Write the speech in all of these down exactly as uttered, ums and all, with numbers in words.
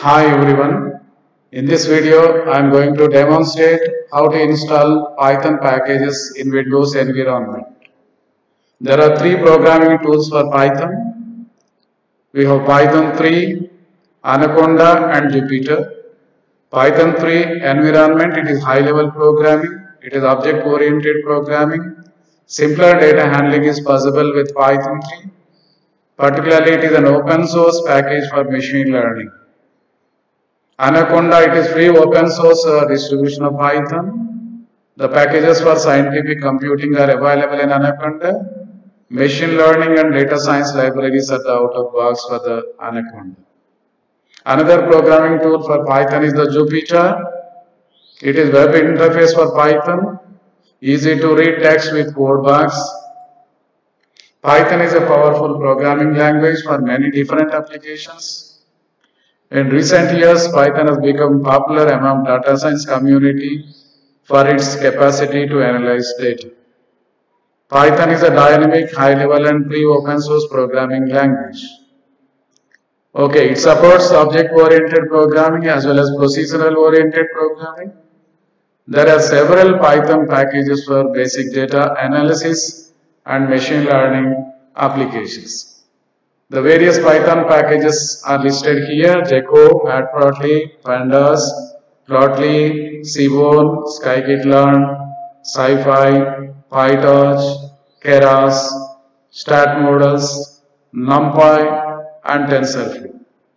Hi everyone. In this video, I am going to demonstrate how to install Python packages in Windows environment. There are three programming tools for Python. We have Python three, Anaconda and Jupyter. Python three environment, it is high level programming, it is object oriented programming. Simpler data handling is possible with Python three. Particularly, it is an open source package for machine learning. Anaconda, it is free open source uh, distribution of Python. The packages for scientific computing are available in Anaconda. Machine learning and data science libraries are the out of box for the Anaconda. Another programming tool for Python is the Jupyter. It is web interface for Python. Easy to read text with code box. Python is a powerful programming language for many different applications. In recent years, Python has become popular among data science community for its capacity to analyze data. Python is a dynamic, high-level and free open source programming language. Okay, it supports object-oriented programming as well as procedural-oriented programming. There are several Python packages for basic data analysis and machine learning applications. The various Python packages are listed here: Gecko, Matplotlib, Pandas, Plotly, Seaborn, Scikit-learn, SciPy, PyTorch, Keras, StatModels, NumPy, and TensorFlow.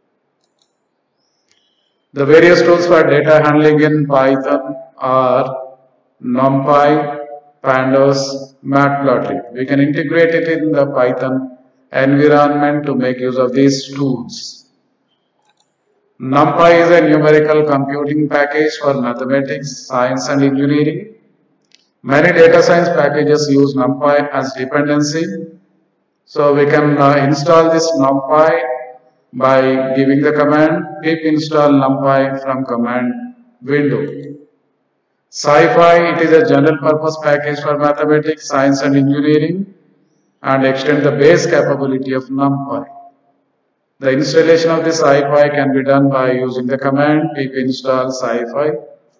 The various tools for data handling in Python are NumPy, Pandas, Matplotlib. We can integrate it in the Python environment to make use of these tools. NumPy is a numerical computing package for mathematics, science and engineering. Many data science packages use NumPy as dependency. So we can uh, install this NumPy by giving the command pip install NumPy from command window. SciPy, it is a general purpose package for mathematics, science and engineering, and extend the base capability of NumPy. The installation of this SciPy can be done by using the command pip install SciPy.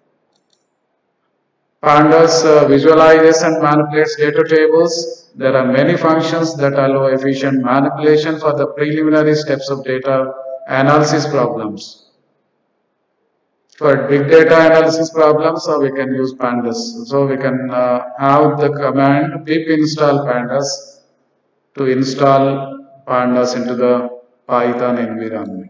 Pandas uh, visualizes and manipulates data tables. There are many functions that allow efficient manipulation for the preliminary steps of data analysis problems. For big data analysis problems, so we can use Pandas. So we can uh, have the command pip install Pandas to install Pandas into the Python environment.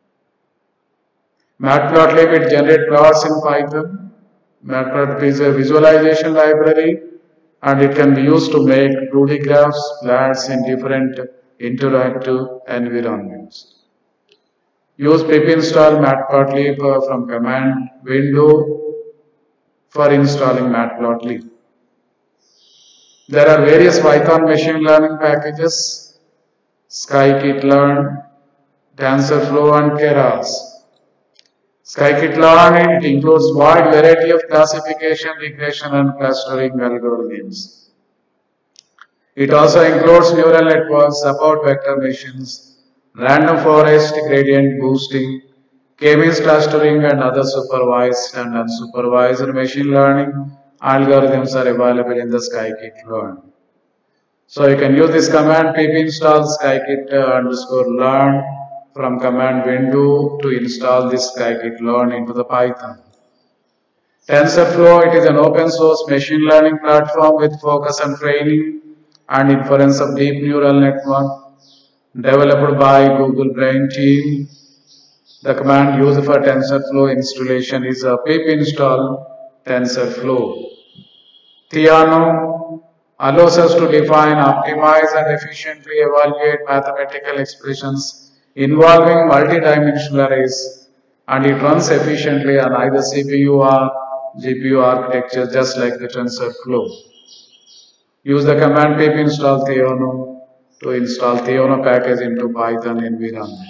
Matplotlib, it generates plots in Python. Matplotlib is a visualization library and it can be used to make two D graphs, plots in different interactive environments. Use pip install Matplotlib uh, from command window for installing Matplotlib. There are various Python machine learning packages: Scikit-learn, TensorFlow and Keras. Scikit-learn, it includes wide variety of classification, regression and clustering algorithms. It also includes neural networks, support vector machines, random forest, gradient boosting, k-means clustering and other supervised and unsupervised machine learning algorithms are available in the Scikit-learn. So you can use this command pip install scikit uh, underscore learn from command window to install this Scikit-learn into the Python. TensorFlow, it is an open source machine learning platform with focus on training and inference of deep neural network developed by Google Brain team. The command used for TensorFlow installation is a pip install TensorFlow. Theano allows us to define, optimize and efficiently evaluate mathematical expressions involving multidimensional arrays, and it runs efficiently on either C P U or G P U architecture just like the TensorFlow. Use the command pip install Theano to install Theano package into Python environment.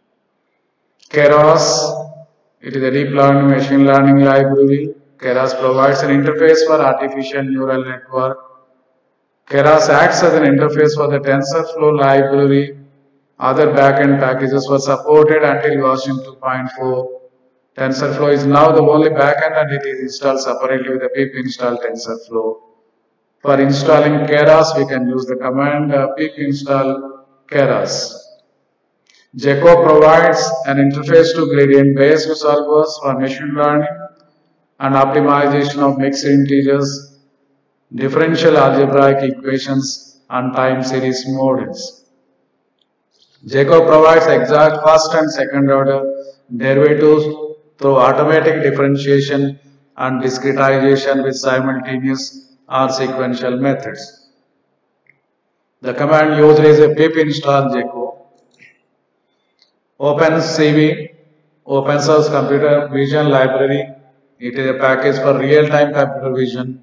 Keras, it is a deep learning machine learning library. Keras provides an interface for artificial neural network. Keras acts as an interface for the TensorFlow library Other backend packages were supported until version two point four. TensorFlow is now the only backend and it is installed separately with a pip install TensorFlow. For installing Keras, we can use the command uh, pip install Keras. Gecko provides an interface to gradient-based solvers for machine learning and optimization of mixed integers, differential algebraic equations, and time series models. Gecko provides exact first and second order derivatives through automatic differentiation and discretization with simultaneous or sequential methods. The command used is a pip install Gecko. OpenCV, Open Source Computer Vision Library. It is a package for real-time computer vision.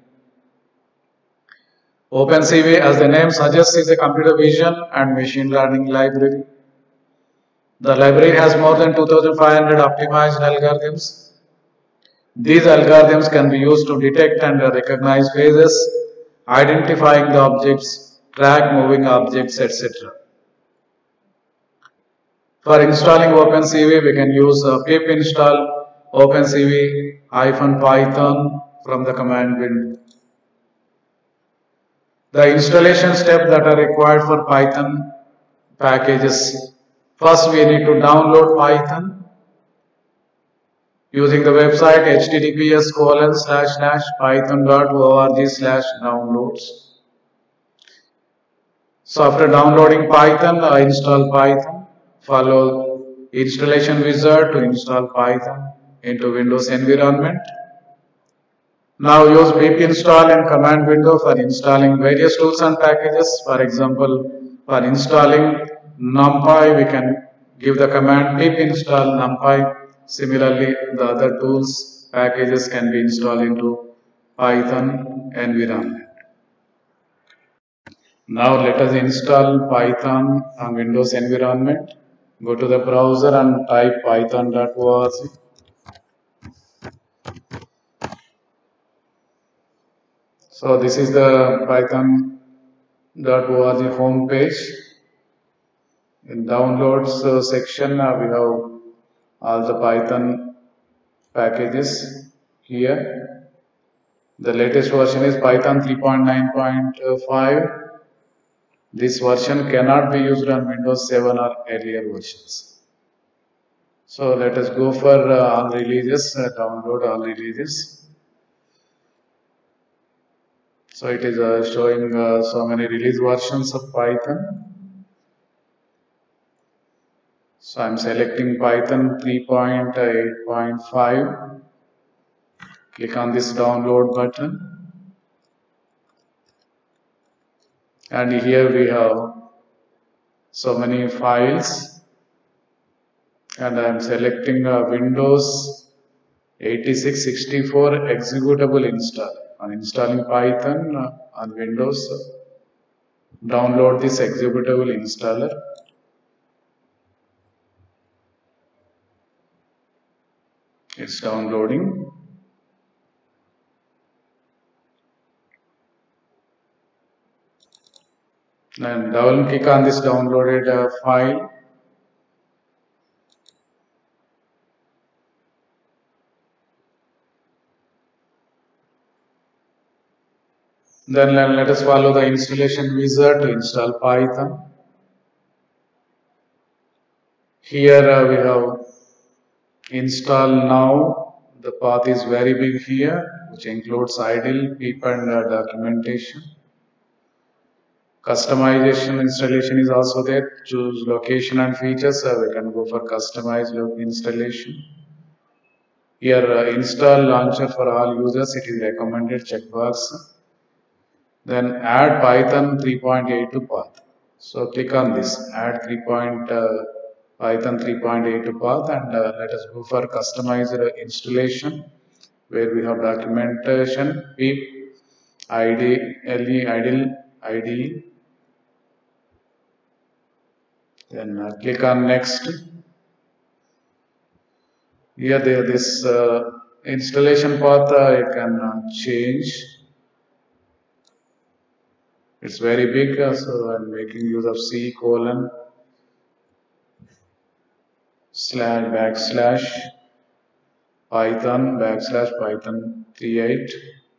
OpenCV, as the name suggests, is a computer vision and machine learning library. The library has more than two thousand five hundred optimized algorithms. These algorithms can be used to detect and recognize phases, identifying the objects, track moving objects, et cetera. For installing OpenCV, we can use uh, pip install OpenCV-Python from the command window. The installation steps that are required for Python packages. First, we need to download Python using the website h t t p s colon slash slash python dot org slash downloads. So after downloading Python, I install Python. Follow installation wizard to install Python into Windows environment. Now use pip install in command window for installing various tools and packages. For example, for installing NumPy, we can give the command pip install NumPy. Similarly, the other tools, packages can be installed into Python environment. Now let us install Python on Windows environment. Go to the browser and type python dot org. So this is the python dot org home page. In downloads uh, section, uh, we have all the Python packages here. The latest version is Python three point nine point five. This version cannot be used on Windows seven or earlier versions. So let us go for uh, all releases, uh, download all releases. So it is uh, showing uh, so many release versions of Python. So I am selecting Python three point eight point five. Click on this download button. And here we have so many files. And I am selecting uh, Windows eighty-six sixty-four executable install. On installing Python uh, on Windows, uh, download this executable installer. It's downloading. And double click on this downloaded uh, file. Then let us follow the installation wizard to install Python. Here uh, we have install now. The path is very big here, which includes idle, pip and uh, documentation. Customization installation is also there. Choose location and features. Uh, we can go for customized installation. Here uh, install launcher for all users. It is recommended checkbox. Then add Python three point eight to path. So click on this. Add three. Uh, Python three point eight to path, and uh, let us go for customized installation, where we have documentation, pip, I D, L E, idle, I D E. Then uh, click on next. Here there this uh, installation path uh, you can uh, change. It's very big, uh, so I'm making use of C colon slash backslash python backslash python create.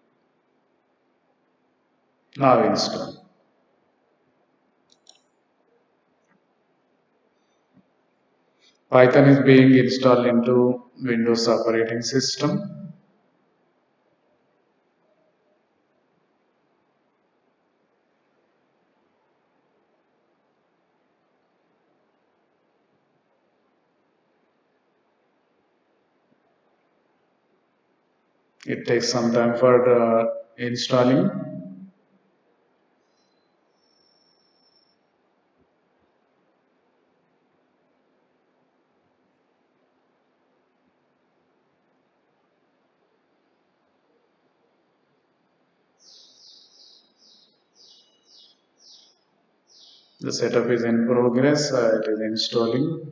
Now install. Python is being installed into Windows operating system. It takes some time for uh, installing. The setup is in progress. Uh, it is installing.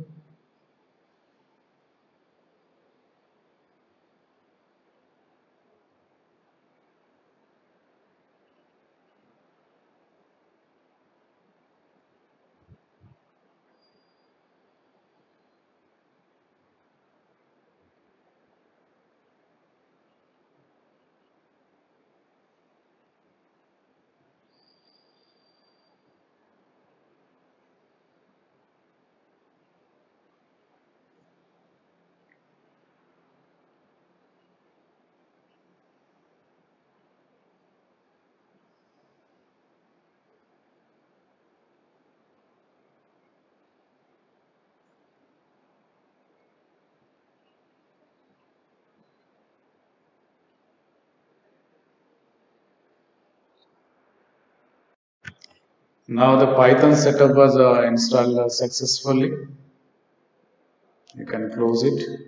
Now the Python setup was uh, installed uh, successfully. You can close it.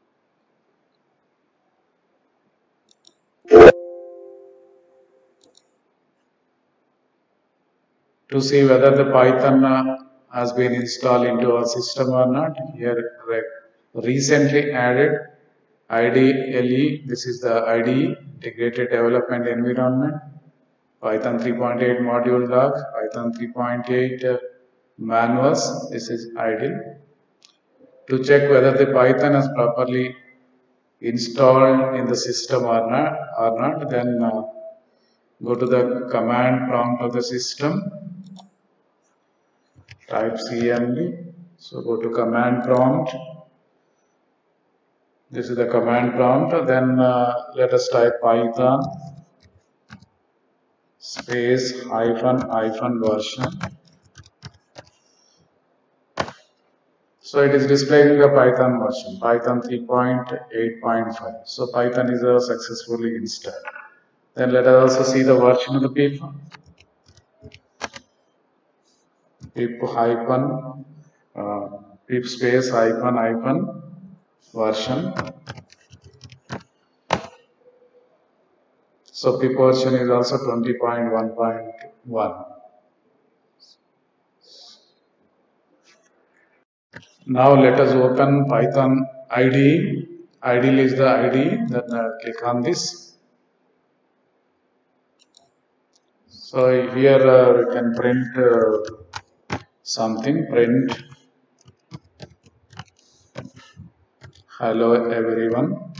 To see whether the Python uh, has been installed into our system or not, here re recently added I D E L E. This is the I D E, Integrated Development Environment. Python three point eight module doc, Python three point eight uh, manuals. This is idle. To check whether the Python is properly installed in the system or not, or not then uh, go to the command prompt of the system. Type C M D. So go to command prompt. This is the command prompt. Then uh, let us type Python space hyphen hyphen version. So it is displaying the Python version, Python three point eight point five. So Python is uh, successfully installed. Then let us also see the version of the pip. Pip hyphen uh, pip space hyphen hyphen version. So pip version is also twenty point one point one. Now let us open Python I D E. I D E is the I D E. Then uh, click on this. So here uh, we can print uh, something. Print hello everyone.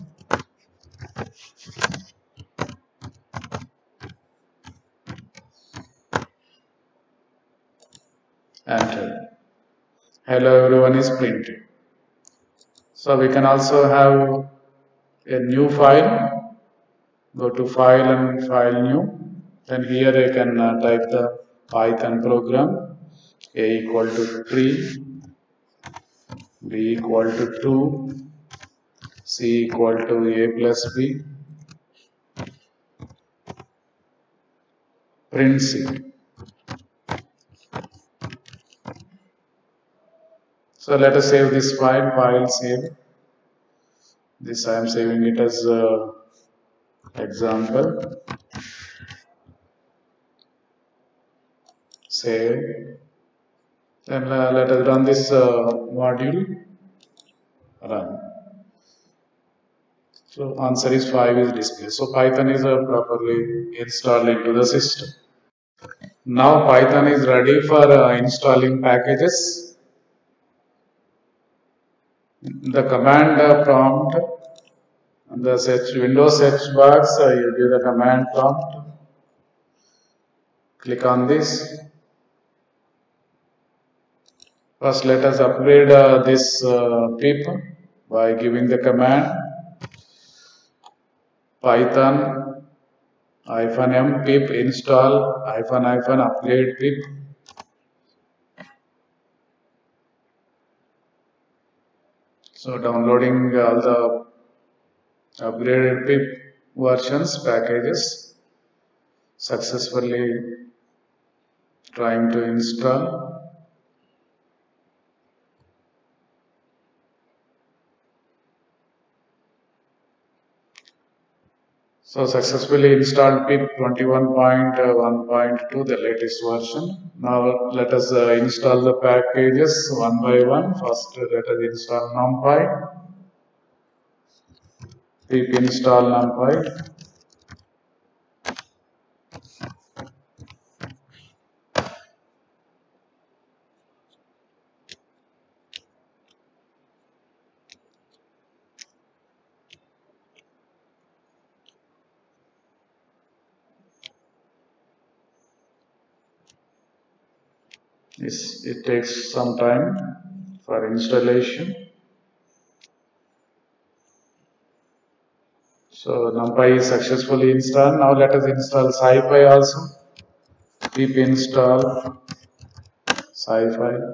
Enter. Hello everyone is printed. So we can also have a new file. Go to file and file new. Then here I can uh, type the Python program. A equal to three, B equal to two, C equal to A plus B. Print C. So let us save this file, file save. This I am saving it as uh, example. Save. Then uh, let us run this uh, module. Run. So answer is five is displayed. So Python is uh, properly installed into the system. Now Python is ready for uh, installing packages. the command uh, prompt, the search Windows search box, uh, you give the command prompt. Click on this. First, let us upgrade uh, this uh, pip by giving the command python hyphen m pip install hyphen hyphen upgrade pip. So downloading all the upgraded pip versions packages, successfully trying to install. So successfully installed pip twenty-one point one point two, the latest version. Now let us uh, install the packages one by one. First let us install numpy. Pip install numpy. Yes, it takes some time for installation. So numpy is successfully installed. Now let us install scipy also. Pip install scipy.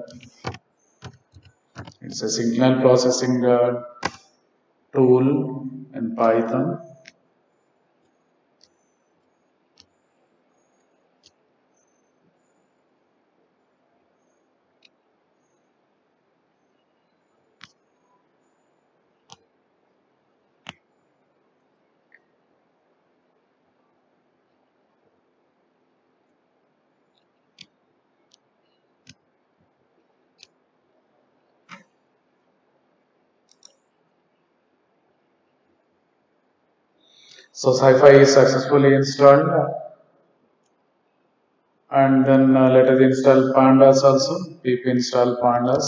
It's a signal processing uh, tool in Python. So scipy is successfully installed, and then uh, let us install pandas also. Pip install pandas.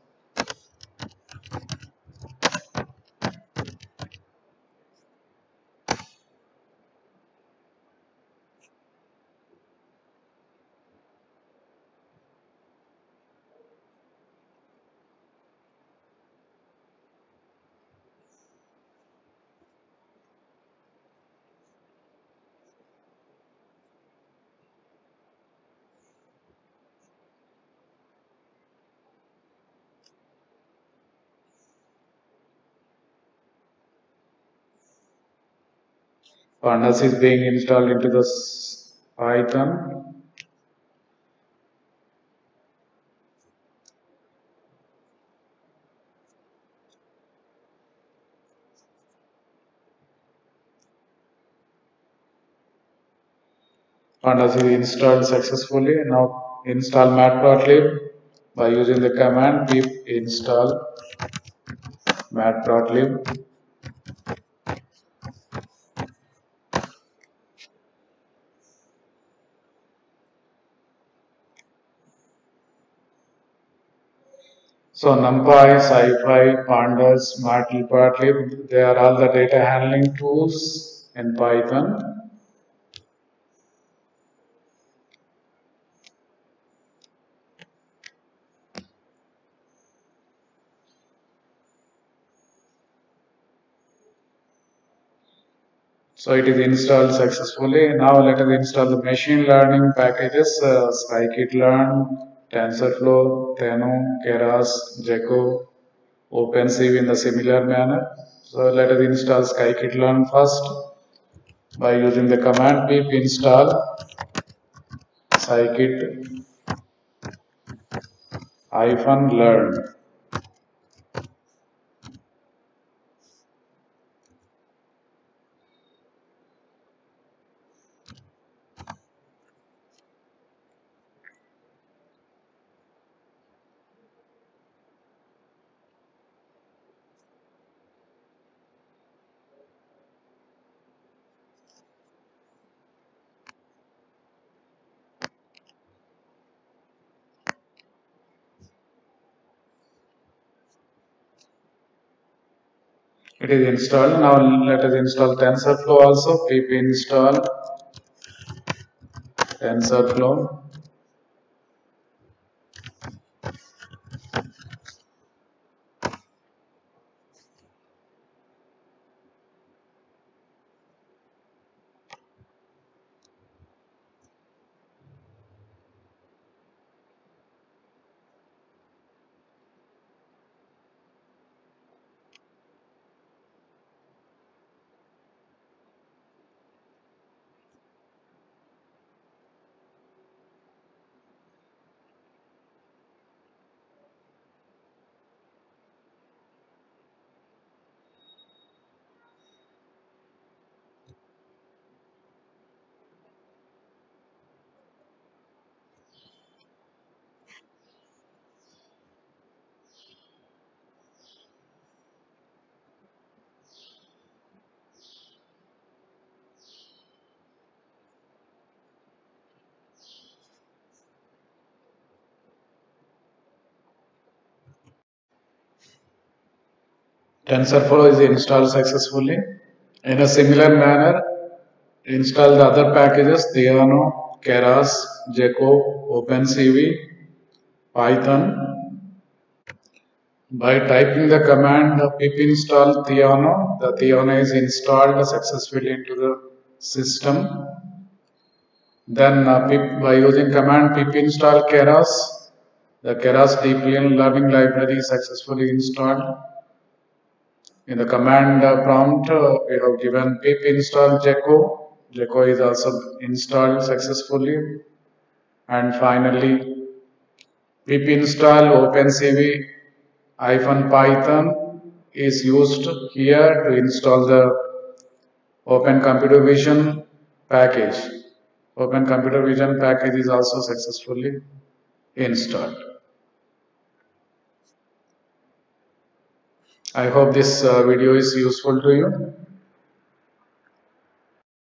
Pandas is being installed into the Python. Pandas is installed successfully. Now install matplotlib by using the command pip install matplotlib. So NumPy, SciPy, Pandas, Matplotlib, they are all the data handling tools in Python. So it is installed successfully. Now let us install the machine learning packages, uh, scikit-learn, TensorFlow, Theno, Keras, Gecko, OpenCV in the similar manner. So let us install scikit-learn first by using the command pip install scikit hyphen learn. It is installed. Now let us install TensorFlow also. Pip install TensorFlow. TensorFlow is installed successfully. In a similar manner, install the other packages: Theano, Keras, Gecko, OpenCV, Python. By typing the command pip install Theano, the Theano is installed successfully into the system. Then uh, pip, by using command pip install Keras, the Keras deep learning library is successfully installed. In the command uh, prompt, uh, we have given pip install Gecko. Gecko is also installed successfully. And finally, pip install OpenCV hyphen Python is used here to install the Open Computer Vision package. Open Computer Vision package is also successfully installed. I hope this uh, video is useful to you.